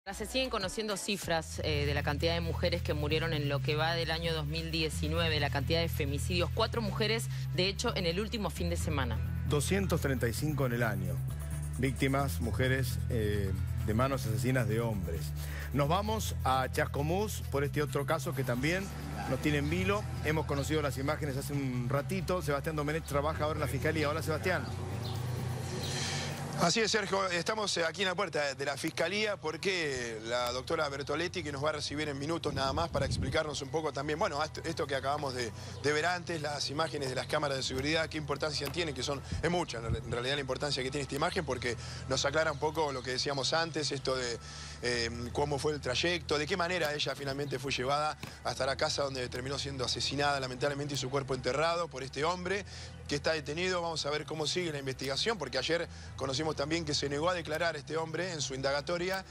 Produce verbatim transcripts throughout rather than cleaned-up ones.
Se siguen conociendo cifras eh, de la cantidad de mujeres que murieron en lo que va del año dos mil diecinueve, la cantidad de femicidios. Cuatro mujeres, de hecho, en el último fin de semana. doscientos treinta y cinco en el año. Víctimas, mujeres eh, de manos asesinas de hombres. Nos vamos a Chascomús por este otro caso que también nos tiene en vilo. Hemos conocido las imágenes hace un ratito. Sebastián Domenech trabaja ahora en la Fiscalía. Hola, Sebastián. Así es, Sergio. Estamos aquí en la puerta de la Fiscalía porque la doctora Bertoletti, que nos va a recibir en minutos nada más para explicarnos un poco también, bueno, esto que acabamos de, de ver antes, las imágenes de las cámaras de seguridad, qué importancia tienen, que son, es mucha en realidad la importancia que tiene esta imagen, porque nos aclara un poco lo que decíamos antes, esto de eh, cómo fue el trayecto, de qué manera ella finalmente fue llevada hasta la casa donde terminó siendo asesinada lamentablemente y su cuerpo enterrado por este hombre que está detenido. Vamos a ver cómo sigue la investigación, porque ayer conocimos también que se negó a declarar este hombre en su indagatoria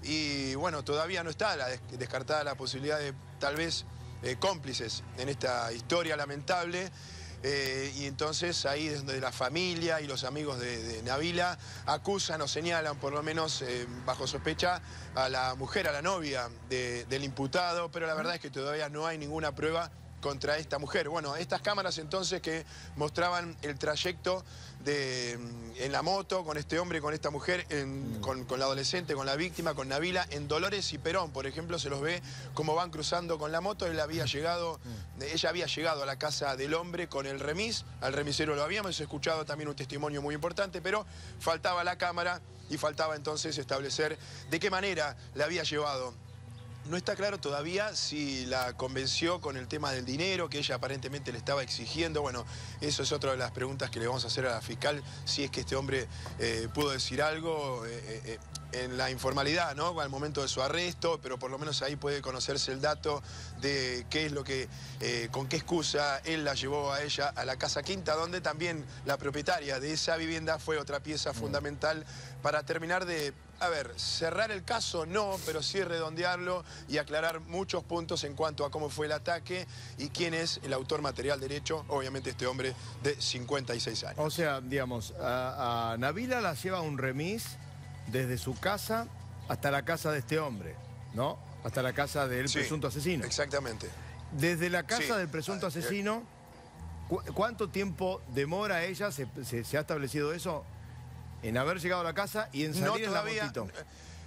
y bueno, todavía no está la des descartada la posibilidad de tal vez eh, cómplices en esta historia lamentable. Eh, y entonces ahí es donde la familia y los amigos de, de Nabila acusan o señalan, por lo menos eh, bajo sospecha, a la mujer, a la novia de, del imputado, pero la verdad es que todavía no hay ninguna prueba contra esta mujer. Bueno, estas cámaras entonces que mostraban el trayecto de, en la moto con este hombre, con esta mujer, en, con, con la adolescente, con la víctima, con Nabila, en Dolores y Perón, por ejemplo, se los ve cómo van cruzando con la moto. Él había llegado, ella había llegado a la casa del hombre con el remis, al remisero lo habíamos escuchado también un testimonio muy importante, pero faltaba la cámara y faltaba entonces establecer de qué manera la había llevado. No está claro todavía si la convenció con el tema del dinero que ella aparentemente le estaba exigiendo. Bueno, eso es otra de las preguntas que le vamos a hacer a la fiscal, si es que este hombre eh, pudo decir algo eh, eh, en la informalidad, ¿no? Al momento de su arresto, pero por lo menos ahí puede conocerse el dato de qué es lo que, eh, con qué excusa él la llevó a ella a la Casa Quinta, donde también la propietaria de esa vivienda fue otra pieza fundamental para terminar de, a ver, cerrar el caso no, pero sí redondearlo y aclarar muchos puntos en cuanto a cómo fue el ataque y quién es el autor material derecho, obviamente este hombre de cincuenta y seis años. O sea, digamos, a, a Nabila la lleva un remis desde su casa hasta la casa de este hombre, ¿no? Hasta la casa del sí, presunto asesino. Exactamente. Desde la casa sí. del presunto asesino, ¿cu ¿cuánto tiempo demora ella? ¿Se, se, se ha establecido eso? En haber llegado a la casa y en salir no, en todavía, la motito.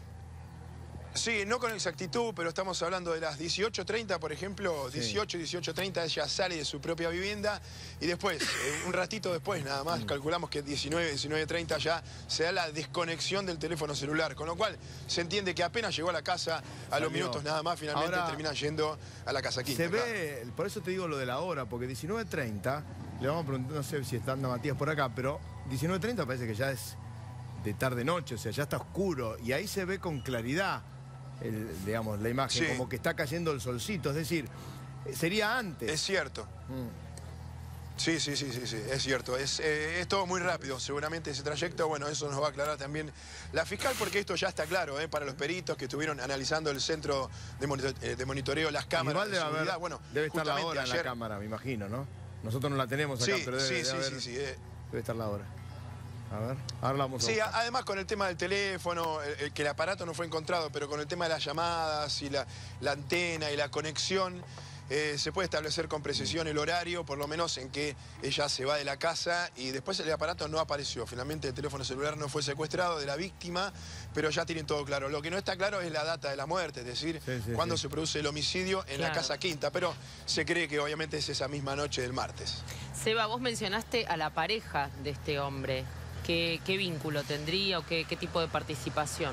Sí, no con exactitud, pero estamos hablando de las dieciocho treinta, por ejemplo, sí. dieciocho, dieciocho treinta, ella sale de su propia vivienda y después, eh, un ratito después nada más, mm. calculamos que diecinueve, diecinueve treinta ya se da la desconexión del teléfono celular, con lo cual se entiende que apenas llegó a la casa, a Salió. los minutos nada más, finalmente Ahora, termina yendo a la Casa Quinta. Se ve, claro. Por eso te digo lo de la hora, porque diecinueve treinta, le vamos a preguntar, no sé si está andando Matías por acá, pero diecinueve treinta parece que ya es de tarde-noche, o sea, ya está oscuro, y ahí se ve con claridad El, digamos, la imagen, sí. como que está cayendo el solcito, es decir, sería antes. Es cierto. Mm. Sí, sí, sí, sí, sí, es cierto. Es, eh, es todo muy rápido, seguramente ese trayecto, bueno, eso nos va a aclarar también la fiscal, porque esto ya está claro, eh, para los peritos que estuvieron analizando el centro de, monitor, eh, de monitoreo, las cámaras Igual debe de seguridad. Haber, bueno, debe estar la hora ayer... en la cámara, me imagino, ¿no? Nosotros no la tenemos acá, sí, pero debe, sí, debe, sí, haber, sí, sí, eh. debe estar la hora. A ver, ahora vamos a Sí, buscar. además con el tema del teléfono, el, el, que el aparato no fue encontrado, pero con el tema de las llamadas y la, la antena y la conexión, eh, se puede establecer con precisión el horario, por lo menos en que ella se va de la casa y después el aparato no apareció. Finalmente el teléfono celular no fue secuestrado de la víctima, pero ya tienen todo claro. Lo que no está claro es la data de la muerte, es decir, sí, sí, cuándo sí. se produce el homicidio en claro. la Casa Quinta, pero se cree que obviamente es esa misma noche del martes. Seba, vos mencionaste a la pareja de este hombre. ¿Qué, qué vínculo tendría o qué, qué tipo de participación?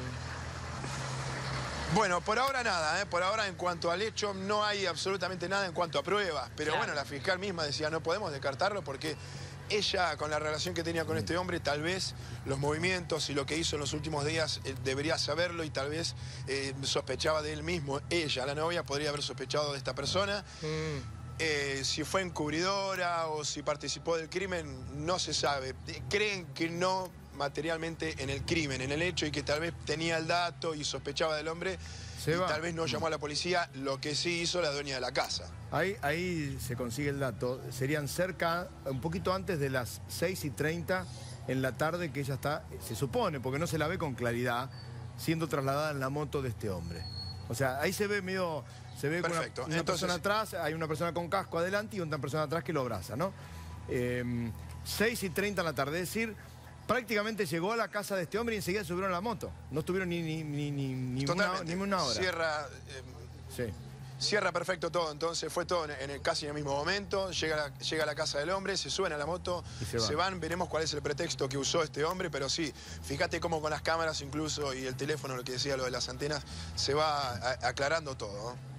Bueno, por ahora nada, ¿eh? Por ahora en cuanto al hecho no hay absolutamente nada en cuanto a pruebas. Pero claro. bueno, la fiscal misma decía no podemos descartarlo porque ella, con la relación que tenía con este hombre, tal vez los movimientos y lo que hizo en los últimos días eh, debería saberlo y tal vez eh, sospechaba de él mismo. Ella, la novia, podría haber sospechado de esta persona. Mm. Eh, si fue encubridora o si participó del crimen, no se sabe. Creen que no materialmente en el crimen, en el hecho, y que tal vez tenía el dato y sospechaba del hombre Seba. y tal vez no llamó a la policía, lo que sí hizo la dueña de la casa. Ahí, ahí se consigue el dato. Serían cerca, un poquito antes de las seis y treinta en la tarde que ella está, se supone, porque no se la ve con claridad, siendo trasladada en la moto de este hombre. O sea, ahí se ve medio... Se ve Perfecto. una, una Entonces, persona atrás, hay una persona con casco adelante y otra persona atrás que lo abraza, ¿no? Eh, seis y treinta de la tarde, es decir, prácticamente llegó a la casa de este hombre y enseguida subieron a la moto. No estuvieron ni, ni, ni, ni, ni, una, ni una hora. Cierra, eh, sí. cierra perfecto todo, entonces fue todo en, en el, casi en el mismo momento. Llega a, la, llega a la casa del hombre, se suben a la moto, y se, se van. van. Veremos cuál es el pretexto que usó este hombre, pero sí, fíjate cómo con las cámaras incluso y el teléfono, lo que decía lo de las antenas, se va a, aclarando todo, ¿no?